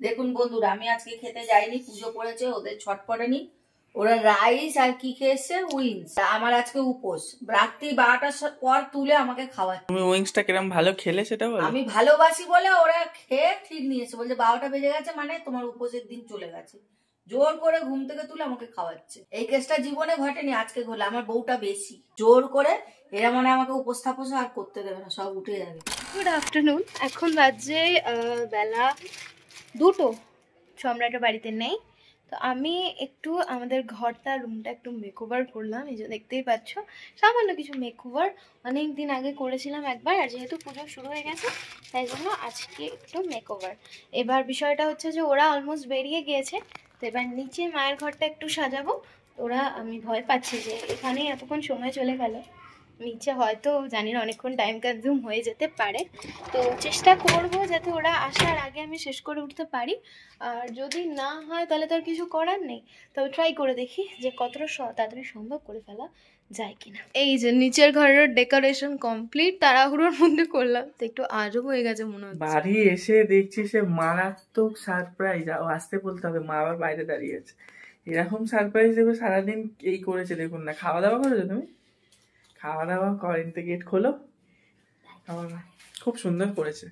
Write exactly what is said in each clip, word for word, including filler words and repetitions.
দেখুন বন্ধুরা, আমি আজকে খেতে যাইনি, পুজো পড়েছে, ওদের ছটপটেনি, ওরা রাইস আর কি খেয়েছে উইংস। আমার আজকে উপোস, রাত্রি বারোটার পর তুলে আমাকে খাওয়াচ্ছে। তুমি উইংসটা কিরকম ভালো খেলে সেটা বলো। আমি ভালোবাসি বলে ওরা খেয়ে ঠিক নিয়েছে, বলছে বারোটা বেজে গেছে মানে তোমার উপোসের দিন চলে গেছে। জোর করে ঘুম থেকে তুলে আমাকে খাওয়াচ্ছে। এই কেসটা জীবনে ঘটেনি, আজকে ঘটলো। আমার বউটা বেশি জোর করে, এরা মানে আমাকে উপস্থাপন আর করতে দেবে না, সব উঠে যাবে। Good afternoon. এখন বাজে বেলা দুটো, সম্রাটের বাড়িতে নেই, তো আমি একটু আমাদের ঘরটা রুমটা একটু মেকওভার করলাম। এই যে দেখতেই পাচ্ছ, সামান্য কিছু মেকওভার, অনেক দিন আগে করেছিলাম একবার, আর যেহেতু পুজো শুরু হয়ে গেছে তাই জন্য আজকে একটু মেকওভার। এবার বিষয়টা হচ্ছে যে ওরা অলমোস্ট বেরিয়ে গিয়েছে, তো এবার নিচে মায়ের ঘরটা একটু সাজাবো। ওরা, আমি ভয় পাচ্ছি যে এখানেই এতক্ষণ সময় চলে গেল, নিচে হয়তো জানি না অনেকক্ষণ টাইম কনজিউম হয়ে যেতে পারে, তো চেষ্টা করব যাতে ওরা আসার আগে আমি শেষ করে উঠতে পারি। আর যদি না হয় তাহলে তো আর কিছু করার নেই, তবে ট্রাই করে দেখি যে কতটা তাড়াতাড়ি সম্ভব করে ফেলা যায় কিনা। এই যে নিচের ঘরের ডেকোরেশন কমপ্লিট, তাড়াহুড়োর মধ্যে করলাম, তো একটু আজব হয়ে গেছে মনে হচ্ছে। বাড়ি এসে দেখছি সে মারাত্মক সারপ্রাইজ, আসতে বলতে হবে, মা আবার বাইরে দাঁড়িয়ে আছে। এরকম সারপ্রাইজ দেবে সারাদিন এই করেছে দেখুন না। খাওয়া দাওয়া করেছো তুমি? খাওয়া দাওয়া করেন তো, গেট খোলো। খুব সুন্দর করেছে।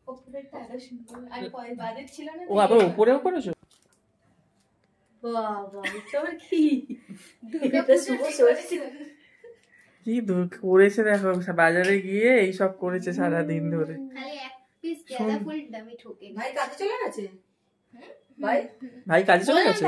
ও আবার উপরেও করেছো? কি করেছে দেখো, বাজারে গিয়ে এইসব করেছে সারাদিন ধরে। ভাই কাজে চলে গেছে,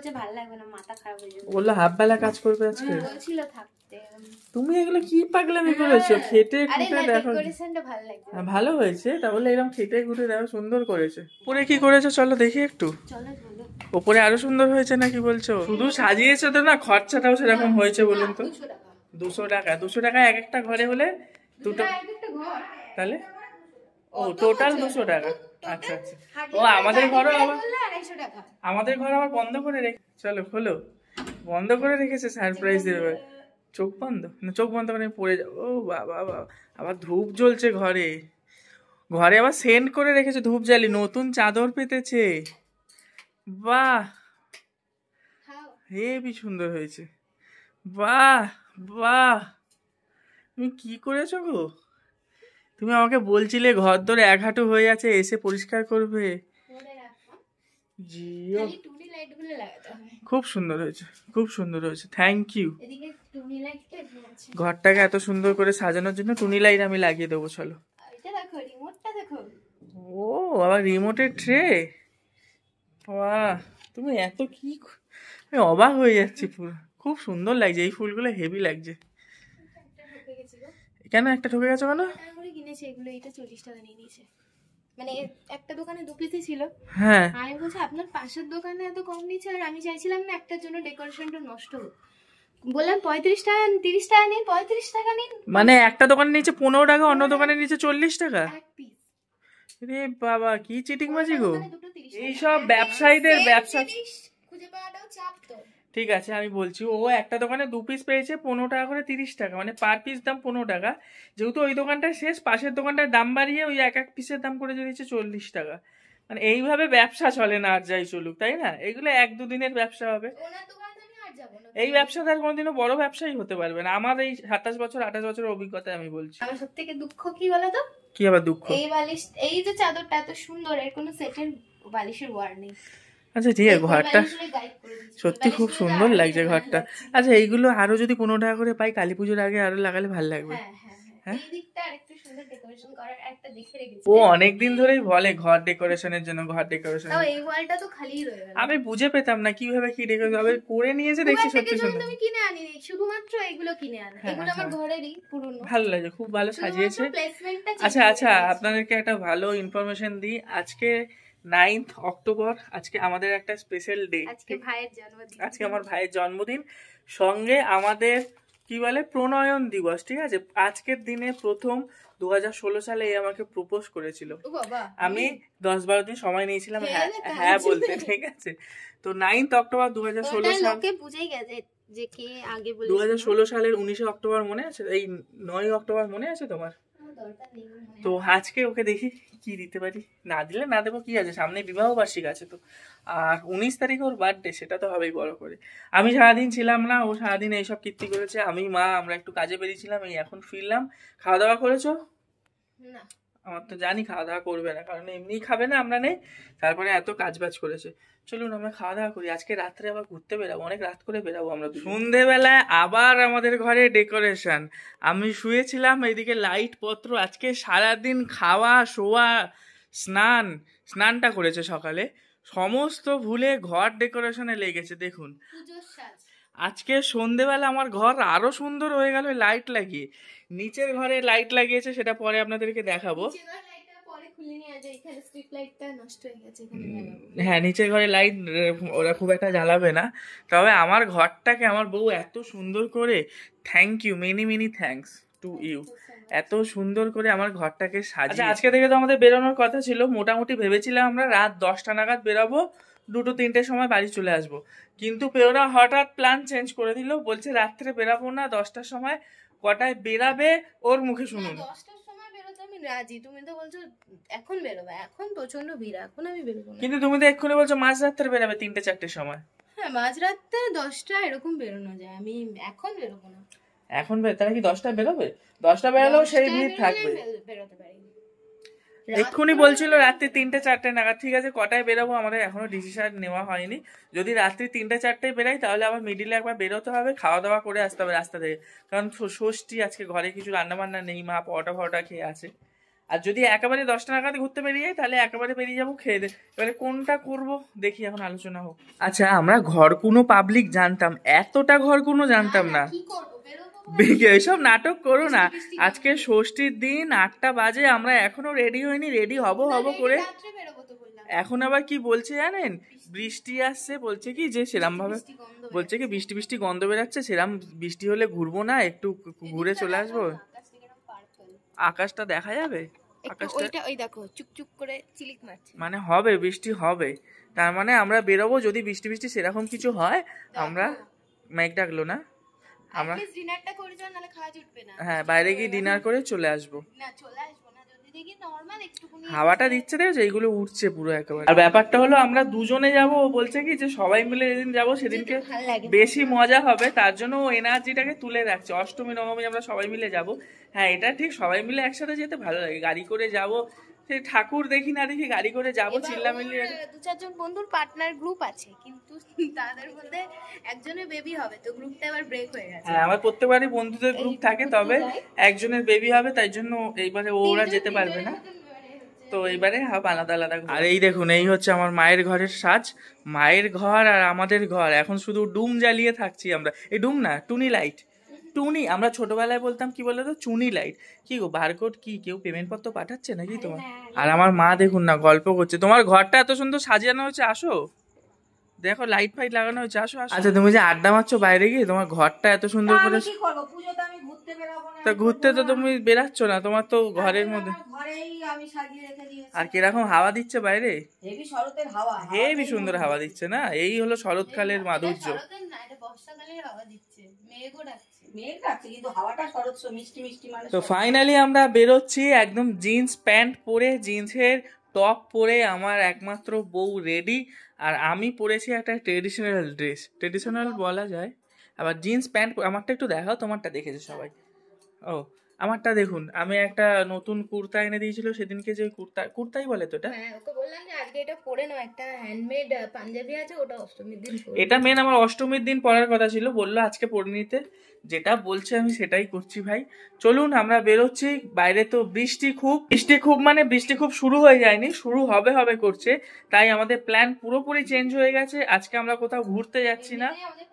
বললো হাফ বেলা কাজ করবে আজকে। তুমি এগুলো কি পাগলামি করেছো? খেটে খুঁটে দেখো ভালো হয়েছে, তাহলে এরকম খেটে খুঁটে দেখো সুন্দর করেছে। উপরে কি করেছো চলো দেখি একটু। উপরে আরো সুন্দর হয়েছে না কি বলছো? শুধু সাজিয়েছো তো না, খরচাটাও সেরকম হয়েছে বলুন তো। দুশো টাকা দুশো টাকা এক একটা ঘরে হলে দুটো, তাহলে ও টোটাল দুশো টাকা। আচ্ছা আচ্ছা, ও আমাদের ঘরও আবার আমাদের ঘর আবার বন্ধ করে রেখে, চলো খোলো, বন্ধ করে রেখেছে সারপ্রাইজ দেবে। চোখ বন্ধ না, চোখ বন্ধ করে পড়ে যাও। ও বাবা বাবা, আবার ধূপ জ্বলছে ঘরে, ঘরে আবার সেন্ড করে রেখেছে ধূপ জ্বালি, নতুন চাদর পেতেছে। বাহ, হেবি সুন্দর হয়েছে। বাহ বাহ, তুমি কি করেছো গো? তুমি আমাকে বলছিলে ঘর ধরে এক হাঁটু হয়ে আছে, এসে পরিষ্কার করবে। জিও, খুব সুন্দর হয়েছে, খুব সুন্দর হয়েছে, থ্যাংক ইউ। ঘরটাকে এত সুন্দর করে সাজানোর জন্য টুনি লাইট আমি লাগিয়ে দেবো। চলো, ও আবার রিমোটের ট্রে। বাহ, তুমি এত কি, আমি অবাক হয়ে যাচ্ছি পুরো। খুব সুন্দর লাগছে, এই ফুলগুলো হেভি লাগছে। কেন একটা ঠকে গেছো কেন? কিনেছি এগুলো, এটা চল্লিশ টাকা নিয়ে নিয়েছে, মানে একটা দোকানে দু পিসই ছিল। হ্যাঁ, আমি বলছি আপনার পাশের দোকানে এত কম নিচ্ছে, আর আমি চাইছিলাম না একটার জন্য ডেকোরেশনটা নষ্ট হোক, বললাম পঁয়ত্রিশ টাকা তিরিশ টাকা নিন, পঁয়ত্রিশ টাকা নিন। মানে একটা দোকানে নিচে পনেরো টাকা, অন্য দোকানে নিচে চল্লিশ টাকা। রে বাবা, কি চিটিং বাজি গো এইসব ব্যবসায়ীদের। ব্যবসা খুঁজে পাওয়াটাও চাপ তো। ঠিক আছে আমি বলছি, ও একটা দোকানে দু পিস পেয়েছে পনেরো টাকা করে, তিরিশ টাকা, মানে পার পিস দাম পনেরো টাকা। যেহেতু ওই দোকানটা শেষ, পাশের দোকানটার দাম বাড়িয়ে ওই এক এক পিসের দাম করে দিয়েছে চল্লিশ টাকা। মানে এইভাবে ব্যবসা চলে না, আর যাই চলুক, তাই না? এগুলো এক দুদিনের ব্যবসা হবে, এই ব্যবসাদার কোনোদিনও বড় ব্যবসায়ী হতে পারবে না। আমার এই সাতাশ বছর আঠাশ বছরের অভিজ্ঞতায় আমি বলছি। আমার সব থেকে দুঃখ কি বলতো? কি আবার দুঃখ? এই বালিশ, এই যে চাদরটা এত সুন্দর, এর কোনো সেটের বালিশের ওয়ার নেই। আচ্ছা ঠিক আছে, ঘরটা সত্যি খুব সুন্দর লাগছে ঘরটা। আচ্ছা এইগুলো আরো যদি পনেরো টাকা করে পাই কালী পুজোর আগে, আরো লাগালে ভালো লাগবে। ও অনেকদিন ধরেই বলে ঘর ডেকোরেশনের জন্য, ঘর ডেকোরেশন। এই ওয়ালটা তো খালিই রয়ে গেল, আমি বুঝে পেতাম না কিভাবে কি ডেকোরেশন হবে, করে নিয়েছে দেখছি সত্যি সুন্দর। আমি কিনে আনিনি, শুধুমাত্র এগুলো কিনে আনা, এগুলো আমার ঘরেরই পুরনো। ভালো লাগে, খুব ভালো সাজিয়েছে। আচ্ছা আচ্ছা, আপনাদেরকে একটা ভালো ইনফরমেশন দিই। আজকে নাইন্থ অক্টোবর, আজকে আমাদের একটা স্পেশাল ডে। আজকে ভাইয়ের জন্মদিন, আজকে আমার ভাইয়ের জন্মদিন, সঙ্গে আমাদের কি বলে প্রণয়ন দিবস। ঠিক আছে, আজকের দিনে প্রথম দু হাজার ষোলো সালে এ আমাকে প্রপোজ করেছিল। আমি দশ বারো দিন সময় নিয়েছিলাম হ্যাঁ হ্যাঁ বলতে। ঠিক আছে, তো নাইন্থ অক্টোবর দু হাজার ষোলো সাল বুঝেই গেছে যে কে আগে বলে। দু হাজার ষোলো সালের উনিশে অক্টোবর মনে আছে? এই নয় অক্টোবর মনে আছে তোমার? তো আজকে ওকে দেখি কি দিতে পারি, না দিলে না দেবো, কি আছে, সামনে বিবাহ বার্ষিক আছে তো। আর উনিশ তারিখে ওর বার্থডে, সেটা তো হবেই বড় করে। আমি সারাদিন ছিলাম না, ও সারাদিন এইসব কীর্তি করেছে। আমি মা আমরা একটু কাজে বেরিয়েছিলাম, এই এখন ফিরলাম। খাওয়া দাওয়া করেছো? না, আমার তো জানি খাওয়া দাওয়া করবে না, কারণ এমনিই খাবে না, আমরা নেই, তারপরে এত কাজ বাজ করেছে। চলুন আমরা খাওয়া দাওয়া করি, আজকে রাত্রে আবার ঘুরতে বেরাবো, অনেক রাত করে বেরাবো আমরা। সন্ধেবেলায় আবার আমাদের ঘরে ডেকোরেশন। আমি শুয়েছিলাম, এইদিকে লাইট পত্র, আজকে সারাদিন খাওয়া শোয়া স্নান, স্নানটা করেছে সকালে, সমস্ত ভুলে ঘর ডেকোরেশনে লেগেছে। দেখুন আজকে সন্ধেবেলা আমার ঘর আরো সুন্দর হয়ে গেল লাইট লাগিয়ে। নিচের ঘরে লাইট লাগিয়েছে, সেটা পরে আপনাদেরকে দেখাবো। হ্যাঁ, নিচের ঘরে লাইট ওরা খুব একটা জ্বালাবে না, তবে আমার ঘরটাকে আমার বউ এত সুন্দর করে, thank you, many many thanks to you, এত সুন্দর করে আমার ঘরটাকে সাজিয়ে। আজকে থেকে তো আমাদের বেরোনোর কথা ছিল, মোটামুটি ভেবেছিলাম আমরা রাত দশটা নাগাদ বেরোবো, দুটো তিনটের সময় বাড়ি চলে আসবো। কিন্তু পেওরা হঠাৎ প্ল্যান চেঞ্জ করে দিল, বলছে রাত্রে বেরাবো না, দশটার সময়। কটায় বেরাবে ওর মুখে শুনুন। দশটার সময় বেরোতে আমি রাজি, তুমি তো বলছো এখন বেরোবে, এখন প্রচন্ড ভিড়, এখন আমি বেরোবো না। কিন্তু তুমি তো এক্ষুনি বলছো মাঝ রাত্রে বেরাবে, তিনটে চারটের সময়। হ্যাঁ, মাঝরাতে দশটা এরকম বেরোনো যায়, আমি এখন বেরোবো না। এখন তাহলে কি দশটায় বেরোবে? দশটা বেরোলেও সেই ভিড় থাকবে। বেরোতে পারি, এক্ষুনি বলছিল রাত্রি তিনটে চারটে নাগাদ। ঠিক আছে, কটায় বেরোবো আমাদের এখনো ডিসিশন নেওয়া হয়নি। যদি রাত্রি তিনটে চারটায় বেরাই, তাহলে আবার মিডিলে একবার বেরোতে হবে, খাওয়া দাওয়া করে আসতে হবে রাস্তা থেকে, কারণ ষষ্ঠী আজকে ঘরে কিছু রান্না বান্না নেই, মা পরোটা ফরোটা খেয়ে আছে। আর যদি একেবারে দশটা নাগাদ ঘুরতে বেরিয়ে যাই, তাহলে একেবারে বেরিয়ে যাবো খেয়ে দে। এবারে কোনটা করব দেখি, এখন আলোচনা হোক। আচ্ছা, আমরা ঘর কোনো পাবলিক জানতাম, এতটা ঘর কোনো জানতাম না। এইসব নাটক করো না, আজকে ষষ্ঠীর দিন, আটটা বাজে, আমরা এখনো রেডি হইনি, রেডি হব হব করে। এখন আবার কি বলছে জানেন, বৃষ্টি আসছে, বলছে কি যে সেরাম ভাবে, বলছে কি বৃষ্টি বৃষ্টি গন্ধ বেরাচ্ছে, সেরাম বৃষ্টি হলে ঘুরবো না, একটু ঘুরে চলে আসবো। আকাশটা দেখা যাবে, আকাশটা ওই দেখো চুকচুক করে চিলিক মারছে, মানে হবে বৃষ্টি হবে, তার মানে আমরা বেরোবো। যদি বৃষ্টি বৃষ্টি সেরকম কিছু হয়, আমরা মেঘ ডাকলো না, আমরা ডিনারটা করে যাও, নালে খাওয়া জুটবে না। হ্যাঁ, বাইরে গিয়ে ডিনার করে চলে আসবো। না, চলে আসবো না, যদি দেখি নরমাল একটুখানি হাওয়াটা দিচ্ছে, দেখো এইগুলো উঠছে পুরো একেবারে। আর ব্যাপারটা হলো আমরা দুজনে যাব, ও বলছে কি যে সবাই মিলে যেদিন যাবো সেদিনকে বেশি মজা হবে, তার জন্য ও এনার্জিটাকে তুলে রাখছে। অষ্টমী নবমী আমরা সবাই মিলে যাব। হ্যাঁ, এটা ঠিক, সবাই মিলে একসাথে যেতে ভালো লাগে, গাড়ি করে যাব, সেই ঠাকুর দেখি না দেখি গাড়ি করে যাবো, চিল্লামিল্লি। দু চারজন বন্ধুর পার্টনার গ্রুপ আছে, কিন্তু তাদের মধ্যে একজনের বেবি হবে, তো গ্রুপটা এবার ব্রেক হয়ে গেছে। হ্যাঁ, আমার প্রত্যেকবারই বন্ধুদের গ্রুপ থাকে, তবে একজনের বেবি হবে, তাই জন্য এইবারে ওরা যেতে পারবে না, তো এইবারে আলাদা আলাদা। আর এই দেখুন, এই হচ্ছে আমার মায়ের ঘরের সাজ। মায়ের ঘর আর আমাদের ঘর এখন শুধু ডুম জ্বালিয়ে থাকছি আমরা। এই ডুম না, টুনি লাইট, টুনি, আমরা ছোটবেলায় বলতাম কি বলে তো, চুনি লাইট। কি গো, বারকোড কি কেউ পেমেন্ট পত্র পাঠাচ্ছে নাকি তোমার? আর আমার মা দেখুন না গল্প করছে। তোমার ঘরটা এত সুন্দর সাজানো হয়েছে, আসো দেখো, লাইট ফাইট লাগানো হয়েছে, আসো আসো। আচ্ছা, তুমি যে আড্ডা মারছো বাইরে গিয়ে, তোমার ঘরটা এত সুন্দর করে, কি করব, পূজোতে আমি ঘুরতে বেরাবো না। তা ঘুরতে তো তুমি বেরাচ্ছ না, তোমার তো ঘরের মধ্যে। ঘরেই আমি সাজিয়ে রেখে দিয়েছি। আর কিরকম হাওয়া দিচ্ছে বাইরে, হেভি শরতের হাওয়া, হেভি সুন্দর হাওয়া দিচ্ছে না? এই হলো শরৎকালের মাধুর্য। তো ফাইনালি আমরা বেরোচ্ছি, একদম জিন্স প্যান্ট পরে, জিন্সের টপ পরে আমার একমাত্র বউ রেডি, আর আমি পরেছি একটা ট্রেডিশনাল ড্রেস, ট্রেডিশনাল বলা যায়। আবার জিন্স প্যান্ট, আমারটা একটু দেখাও, তোমারটা দেখেছে সবাই। ও, আমারটা দেখুন, আমি একটা নতুন কুর্তা এনে দিয়েছিল সেদিনকে, যে কুর্তা, কুর্তাই বলে তো এটা। হ্যাঁ, ওকে বললাম যে আজকে এটা পরে নাও, একটা হ্যান্ডমেড পাঞ্জাবি আছে, ওটা অষ্টমীর দিন পরবো। এটা মেন আমার অষ্টমীর দিন পরার কথা ছিল, বললো আজকে পরে নিতে, যেটা বলছে আমি সেটাই করছি ভাই। চলুন আমরা বেরোচ্ছি। বাইরে তো বৃষ্টি খুব, বৃষ্টি খুব মানে বৃষ্টি খুব শুরু হয়ে যায়নি, শুরু হবে হবে করছে, তাই আমাদের প্ল্যান পুরোপুরি চেঞ্জ হয়ে গেছে। আজকে আমরা কোথাও ঘুরতে যাচ্ছি না,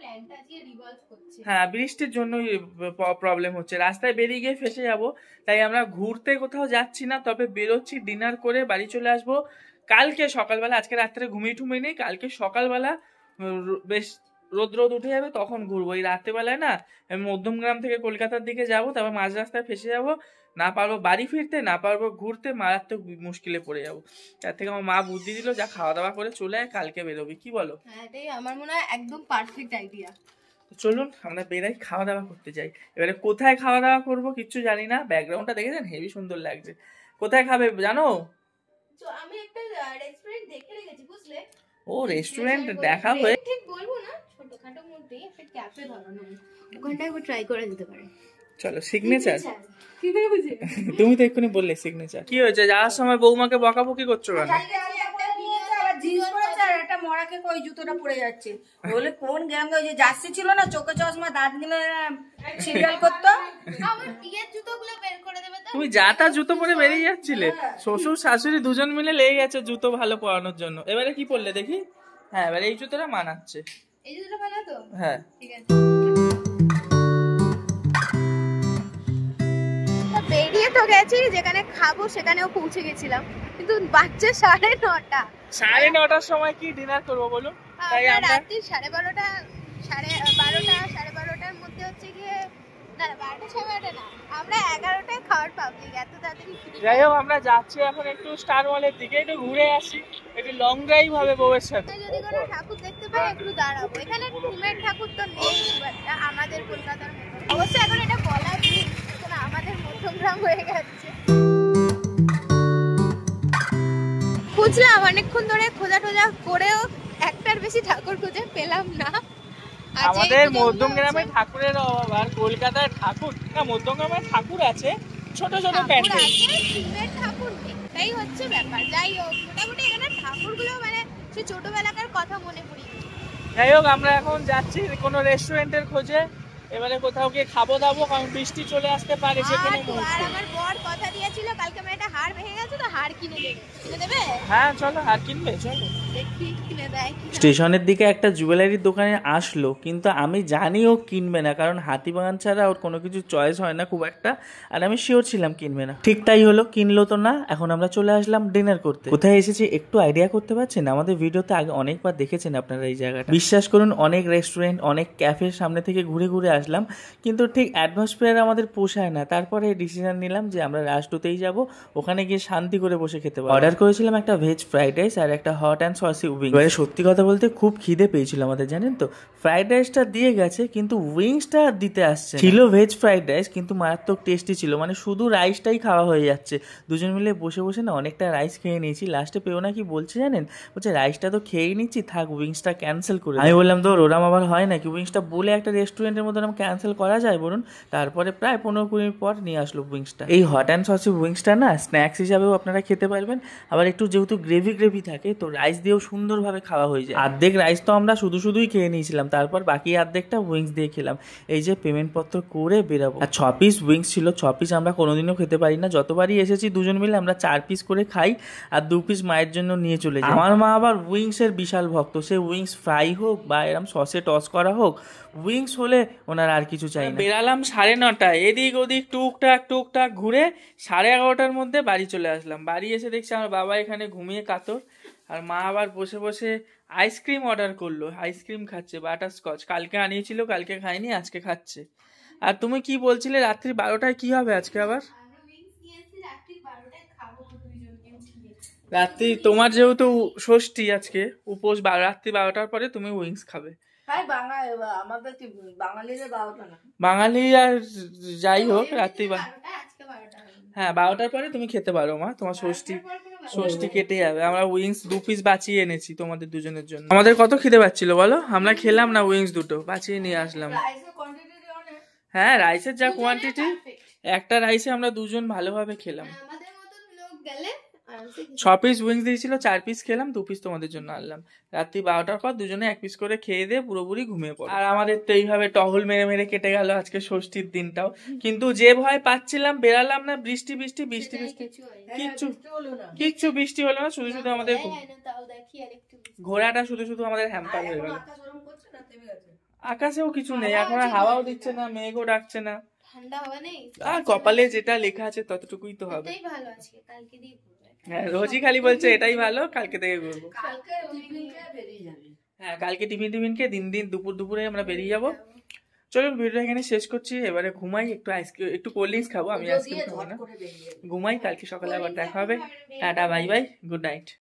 হ্যাঁ বৃষ্টির জন্যই প্রবলেম হচ্ছে, রাস্তায় বেরিয়ে গিয়ে ফেসে যাব, তাই আমরা ঘুরতে কোথাও যাচ্ছি না, তবে বেরোচ্ছি, ডিনার করে বাড়ি চলে আসবো কালকে সকালবেলা। আজকে রাত্রে ঘুমিয়ে ঠুমিয়ে নেই, কালকে সকালবেলা বেশ রোদ রোদ উঠে যাবে, তখন ঘুরবো। এই রাত্রেবেলায় না আমি মধ্যমগ্রাম থেকে কলকাতার দিকে যাবো, তারপর মাঝ রাস্তায় ফেসে যাবো, না পারবো বাড়ি ফিরতে, না পারবো ঘুরতে, মারাত্মক মুশকিলে পড়ে যাবো। তার থেকে আমার মা বুদ্ধি দিল, যা খাওয়া দাওয়া করে চলে আয়, কালকে বেরোবি, কি বলো? হ্যাঁ, এটাই আমার মনে হয় একদম পারফেক্ট আইডিয়া। চলুন আমরা বেরাই, খাওয়া দাওয়া করতে যাই। এবারে কোথায় খাওয়া দাওয়া করবো কিচ্ছু জানি না। ব্যাকগ্রাউন্ডটা দেখেছেন, হেভি সুন্দর লাগছে। কোথায় খাবে জানো? আমি একটা রেস্টুরেন্ট দেখে রেখেছি বুঝলে। ও রেস্টুরেন্ট দেখা হয়ে, ঠিক বলবো না, ছোটখাটোর মধ্যে একটা ক্যাফে ধরনের, ওখানটা একবার ট্রাই করা যেতে পারে। চলো সিগনেচার। কি করে বুঝলে? তুমি তো এক্ষুনি বললে সিগনেচার। কি হয়েছে, যাওয়ার সময় বৌমাকে বকাবকি করছো কেন? একটা মরাকে কই জুতোটা পড়ে যাচ্ছে বলে কোন গ্যাং ওই যে জার্সি ছিল না, চোখে চশমা, দাঁত নিলে সিরিয়াল করতো। আমার বিয়ের জুতোগুলো বের করে দেবে তো। তুমি যা তা জুতো পরে বেরিয়ে যাচ্ছিলে, শ্বশুর শাশুড়ি দুজন মিলে লেগে গেছে জুতো ভালো পরানোর জন্য। এবারে কি পরলে দেখি? হ্যাঁ এবারে এই জুতোটা মানাচ্ছে। এই জুতোটা ভালো তো? হ্যাঁ ঠিক আছে। বেরিয়ে তো গেছি, যেখানে খাবো সেখানেও পৌঁছে গেছিলাম, কিন্তু বাচ্চা সাড়ে নটা। সাড়ে নটার সময় কি ডিনার করবো বলুন? তাই আমরা রাত্রি সাড়ে বারোটা সাড়ে বারোটা সাড়ে বারোটার মধ্যে হচ্ছে গিয়ে, না বারোটা সাড়ে বারোটা না, আমরা এগারোটায় খাওয়ার পাবলিক, এত তাড়াতাড়ি। যাই হোক আমরা যাচ্ছি এখন একটু স্টার মলের দিকে, একটু ঘুরে আসি, একটু লং ড্রাইভ হবে বউয়ের সাথে। যদি কোনো ঠাকুর দেখতে পাই একটু দাঁড়াবো। এখানে থিমের ঠাকুর তো নেই আমাদের কলকাতার মতো, অবশ্য এখন এটা বলা ভুল, আমাদের মধ্যমগ্রাম হয়ে গেছে। খুঁজলাম অনেকক্ষণ ধরে, খোঁজা টোজা করেও একটার বেশি ঠাকুর খুঁজে পেলাম না। আমাদের মধ্যমগ্রামে ঠাকুরের অভাব, আর কলকাতায় ঠাকুর না, মধ্যমগ্রামে ঠাকুর আছে ছোট ছোট প্যান্ডেল, ঠাকুর নেই, তাই হচ্ছে ব্যাপার। যাই হোক মোটামুটি এখানে ঠাকুরগুলো মানে সেই ছোটবেলাকার কথা মনে পড়ি। যাই হোক আমরা এখন যাচ্ছি কোনো রেস্টুরেন্টের খোঁজে, এবারে কোথাও গিয়ে খাবো দাবো, কারণ বৃষ্টি চলে আসতে পারে। সেখানে আর আমার বর কথা দিয়েছিল কালকে আমার একটা হাড় ভেঙে গেছে, তো হাড় কিনে দেবে। কিনে দেবে? হ্যাঁ চলো হাড় কিনবে, চলো। দেখি কিনে দেয়। স্টেশনের দিকে একটা জুয়েলারির দোকানে আসলো, কিন্তু আমি জানি ও কিনবে না, কারণ হাতিবাগান ছাড়া ওর কোনো কিছু চয়েস হয় না খুব একটা, আর আমি শিওর ছিলাম কিনবে না। ঠিক তাই হলো, কিনলো তো না। এখন আমরা চলে আসলাম ডিনার করতে। কোথায় এসেছি একটু আইডিয়া করতে পারছেন? আমাদের ভিডিওতে আগে অনেকবার দেখেছেন আপনারা এই জায়গাটা। বিশ্বাস করুন অনেক রেস্টুরেন্ট, অনেক ক্যাফের সামনে থেকে ঘুরে ঘুরে আসলাম, কিন্তু ঠিক অ্যাটমসফিয়ার আমাদের পোষায় না। তারপরে ডিসিশন নিলাম যে আমরা রাষ্ট্রতেই যাব, ওখানে গিয়ে শান্তি করে বসে খেতে পারবো। অর্ডার করেছিলাম একটা ভেজ ফ্রাইড রাইস আর একটা হট অ্যান্ড সসি উইংস। এবারে সত্যি কথা বলতে খুব খিদে পেয়েছিল আমাদের, জানেন তো। ফ্রাইড রাইসটা দিয়ে গেছে কিন্তু উইংসটা দিতে আসছে। ছিল ভেজ ফ্রাইড রাইস, কিন্তু মারাত্মক টেস্টি ছিল, মানে শুধু রাইসটাই খাওয়া হয়ে যাচ্ছে। দুজন মিলে বসে বসে না অনেকটা রাইস খেয়ে নিয়েছি। লাস্টে পেও না কি বলছে জানেন, বলছে রাইসটা তো খেয়েই নিচ্ছি, থাক উইংসটা ক্যান্সেল করে। আমি বললাম তো ওরাম আবার হয় নাকি, উইংসটা বলে একটা রেস্টুরেন্টের মধ্যে আমি ক্যান্সেল করা যায় বলুন? তারপরে প্রায় পনেরো কুড়ি মিনিট পর নিয়ে আসলো উইংসটা। এই হট অ্যান্ড সসি উইংসটা না স্ন্যাক্স হিসাবেও আপনারা খেতে পারবেন, আবার একটু যেহেতু গ্রেভি গ্রেভি থাকে তো রাইস দিয়েও সুন্দরভাবে খাওয়া হয়ে যায়। অর্ধেক রাইস তো আমরা শুধু শুধুই খেয়ে নিয়েছিলাম, তারপর বাকি অর্ধেকটা উইংস দিয়ে খেলাম। এই যে পেমেন্ট পত্র করে বেরাবো। আর ছ পিস উইংস ছিল, ছ পিস আমরা কোনোদিনও খেতে পারি না, যতবারই এসেছি দুজন মিলে আমরা চার পিস করে খাই, আর দু পিস মায়ের জন্য নিয়ে চলে যাই। আমার মা আবার উইংসের বিশাল ভক্ত, সে উইংস ফ্রাই হোক বা এরম সসে টস করা হোক, উইংস হলে ওনার আর কিছু চাই না। বেরালাম সাড়ে নটায়, এদিক ওদিক টুকটাক টুকটাক ঘুরে সাড়ে এগারোটার মধ্যে বাড়ি চলে আসলাম। বাড়ি এসে দেখছি আমার বাবা এখানে ঘুমিয়ে কাতর, আর মা আবার বসে বসে আইসক্রিম অর্ডার করলো, আইসক্রিম খাচ্ছে বাটারস্কচ। কালকে আনিয়েছিল, কালকে খাইনি, আজকে খাচ্ছে। আর তুমি কি বলছিলে রাত্রি বারোটায় কি হবে আজকে আবার? রাত্রি তোমার যেহেতু ষষ্ঠী আজকে উপোস, রাত্রি বারোটার পরে তুমি উইংস খাবে। বাঙালি আর যাই হোক রাত্রি হ্যাঁ বারোটার পরে তুমি খেতে পারো মা, তোমার ষষ্ঠী ষষ্ঠী কেটে যাবে। আমরা উইংস দু পিস বাঁচিয়ে এনেছি তোমাদের দুজনের জন্য। আমাদের কত খিদে পাচ্ছিল বলো, আমরা খেলাম না উইংস দুটো, বাঁচিয়ে নিয়ে আসলাম। হ্যাঁ রাইসের যা কোয়ান্টিটি, একটা রাইসে আমরা দুজন ভালোভাবে খেলাম। ছ পিস উইংস দিয়েছিল, চার পিস খেলাম, দু পিস তোমাদের জন্য আনলাম। রাত্রি বারোটার পর দুজনে এক পিস করে খেয়ে দিয়ে পুরোপুরি ঘুমিয়ে পড়ো। আর আমাদের তো এইভাবে টহল মেরে মেরে কেটে গেল আজকে ষষ্ঠীর দিনটাও। কিন্তু যে ভয় পাচ্ছিলাম, বেরালাম না, বৃষ্টি বৃষ্টি বৃষ্টি বৃষ্টি কিচ্ছু কিচ্ছু বৃষ্টি হলো না, শুধু শুধু আমাদের ঘোড়াটা শুধু শুধু আমাদের হ্যাম্পার হয়ে গেল। আকাশেও কিছু নেই এখন, আর হাওয়াও দিচ্ছে না, মেঘও ডাকছে না, আর কপালে যেটা লেখা আছে ততটুকুই তো হবে। হ্যাঁ রোজই খালি বলছে এটাই ভালো, কালকে থেকে ঘুরবো। হ্যাঁ কালকে টিফিন টিফিন খেয়ে দিন দিন দুপুর দুপুরে আমরা বেরিয়ে যাবো। চলুন ভিডিওটা এখানে শেষ করছি, এবারে ঘুমাই, একটু আইসক্রিম একটু কোল্ড ড্রিঙ্কস খাবো, আমি আইসক্রিম খাবো না, ঘুমাই। কালকে সকালে আবার দেখা হবে, tata bye bye, good night.